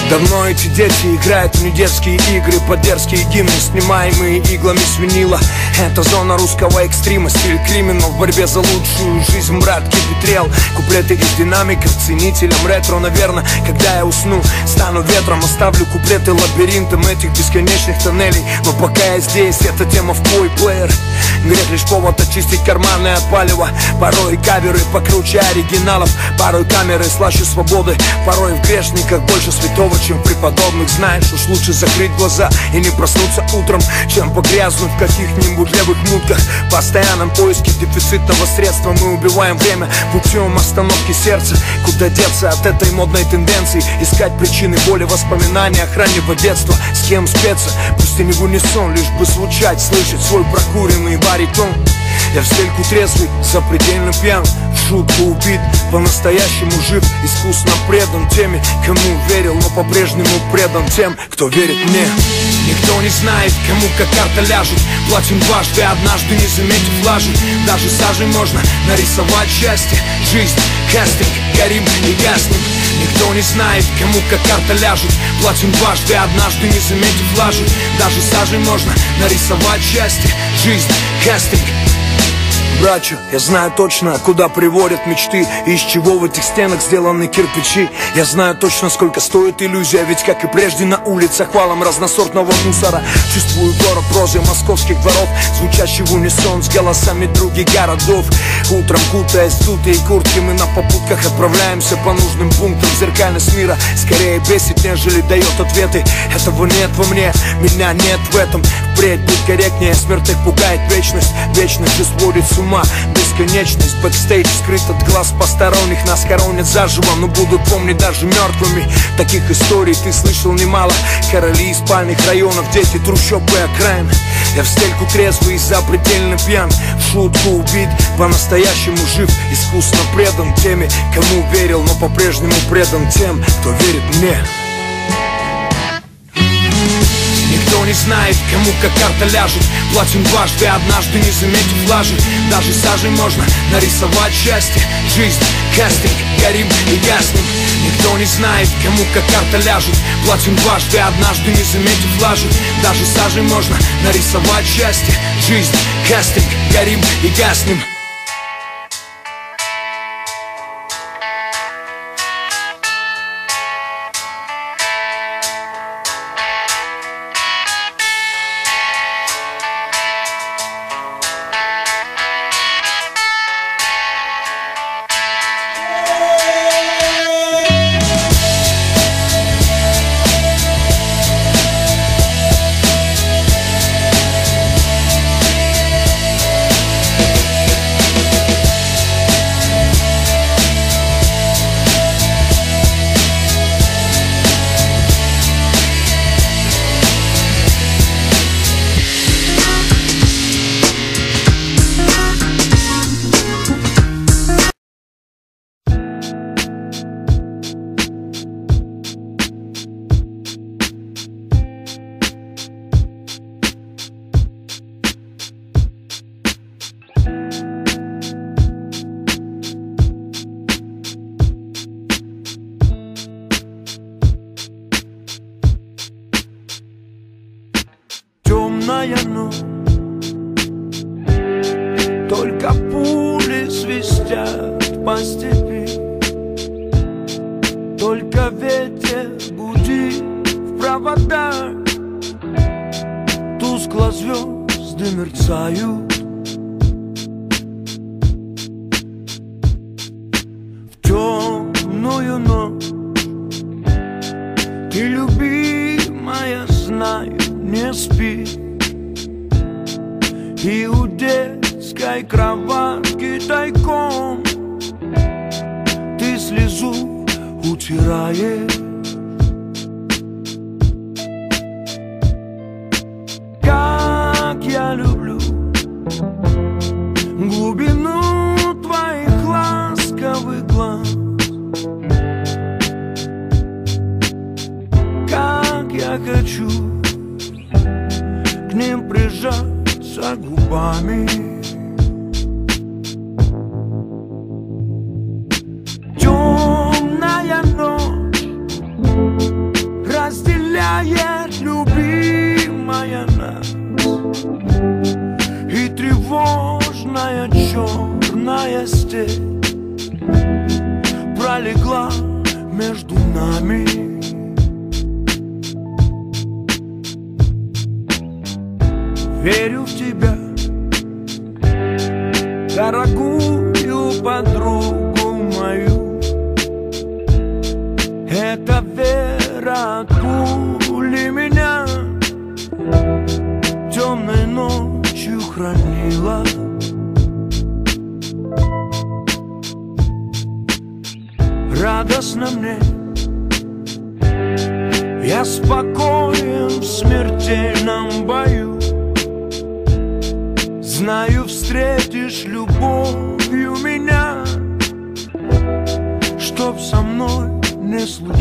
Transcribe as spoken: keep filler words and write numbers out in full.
Давно эти дети играют в недетские игры под дерзкие гимны, снимаемые иглами с винила. Это зона русского экстрима, стиль криминал. В борьбе за лучшую жизнь брат кипетрел. Куплеты из динамиков, ценителям ретро. Наверное, когда я усну, стану ветром. Оставлю куплеты лабиринтом этих бесконечных тоннелей. Но пока я здесь, эта тема в твой плеер. Грех лишь повод очистить карманы от палева. Порой каверы покруче оригиналов. Порой камеры слаще свободы. Порой в грешниках больше святого, чем преподобных. Знаешь, уж лучше закрыть глаза и не проснуться утром, чем погрязнуть в каких-нибудь левых мутках. В постоянном поиске дефицитного средства мы убиваем время путем остановки сердца. Куда деться от этой модной тенденции? Искать причины боли, воспоминания о раннего детства. С кем спеться? Пусть и не в унисон, лишь бы звучать, слышать свой прокуренный баритон. Я в стельку трезвый, запредельно пьян, в шутку убит, по-настоящему жив, искусно предан теме, кому верил, но по-прежнему предан тем, кто верит мне. Никто не знает, кому как карта ляжет. Платим дважды, однажды не заметив лажи. Даже сажей можно нарисовать счастье. Жизнь, кастинг, горим и гаснем. Никто не знает, кому как карта ляжет. Платим дважды, однажды не заметив лажи. Даже сажей можно нарисовать счастье. Жизнь, кастинг. Братья, я знаю точно, куда приводят мечты и из чего в этих стенах сделаны кирпичи. Я знаю точно, сколько стоит иллюзия, ведь как и прежде на улицах валом разносортного мусора. Чувствую город прозы московских дворов, звучащий в унисон с голосами других городов. Утром, кутаясь в дутые куртки, мы на попутках отправляемся по нужным пунктам. Зеркальность мира скорее бесит, нежели дает ответы. Этого нет во мне, меня нет в этом. Впредь будь корректнее, смерть их пугает вечность. Вечность же сводит с ума. Бесконечность, бэкстейдж скрыт от глаз посторонних. Нас хоронят заживо, но будут помнить даже мертвыми. Таких историй ты слышал немало. Короли из спальных районов, дети трущоб и окраин. Я в стельку трезвый и запредельно пьян, в шутку убит, по-настоящему жив, искусно предан теме, кому верил, но по-прежнему предан тем, кто верит мне. Никто не знает, кому как карта ляжет. Платим дважды, однажды не заметив лажи. Даже сажей можно нарисовать счастье. Жизнь, кастинг, горим и гаснем. Никто не знает, кому как карта ляжет. Платим дважды, однажды не заметив лажи. Даже сажей можно нарисовать счастье. Жизнь, кастинг, горим и гаснем. Темная ночь, только пули свистят по степи, только ветер гудит в проводах, тускло звезды мерцают. В темную ночь ты, любимая, знаю, не спи. И у детской кроватки тайком ты слезу утираешь. Как я люблю глубину твоих ласковых глаз, как я хочу к ним прижаться губами. Темная ночь, Черная степь пролегла между нами. Верю в тебя, дорогую подругу мою. Эта вера от пули меня темной ночью хранила. Радостно мне, я спокоен в смертельном бою. Знаю, встретишь любовью меня, чтоб со мной не случилось.